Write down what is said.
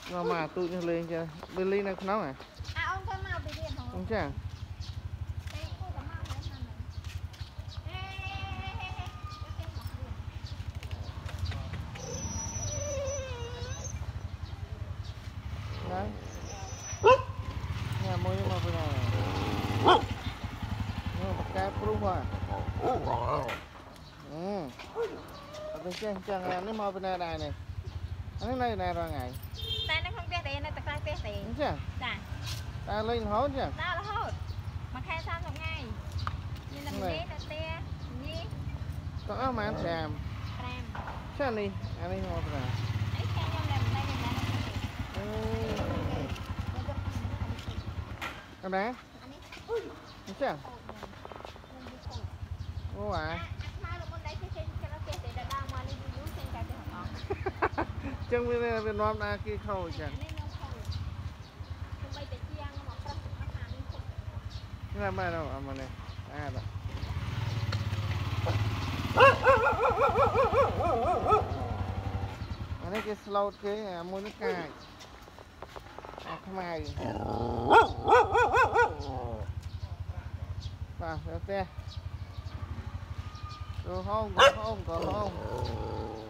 mà tụi nó lên chưa bên ly này nó à ông có mau bị điện không chẳng đấy nhà môi mà bên này một cái proof à bên trên chẳng nó mò bên này này cái này này rồi ngày tại nó không biết tiền nó ta biết tiền chứ ta lên hốt chứ ta là hốt mà khai sao một ngày như là mình là te nhí có mà ăn xàm chứ anh đi mò bên này ấy theo nhau làm đây cái bé chứ ô à chân bên này bên nón na kia khâu chẳng cái làm bài đâu mà này đó anh ấy cái slow cái mua nước cay không ai vào te rồi không có không